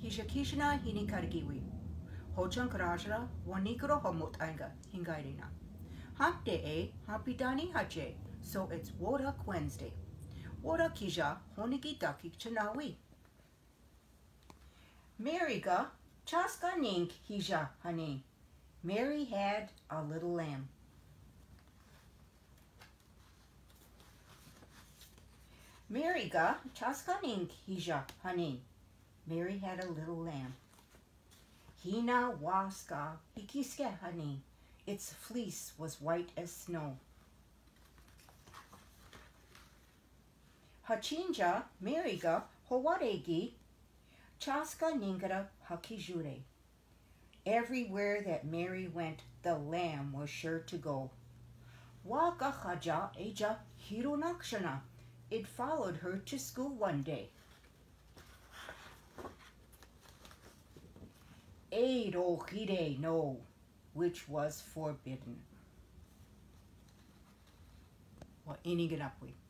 Hishakishina hinikargiwi. Hochan karajra wanikro homotanga hingairina. Hump day hampidani hache, so it's Wodak Wednesday. Wodak kija honiki daki chanawi. Maryga chaska nink hija honey. Mary had a little lamb. Maryga chaska nink hija honey. Mary had a little lamb. Hina waska hikiske honey. Its fleece was white as snow. Hachinja Maryga howadegi chaska ningara hakijure. Everywhere that Mary went, the lamb was sure to go. Waka haja eja hironakshana. It followed her to school one day. Edo hide no, which was forbidden. Well, iniganapwi.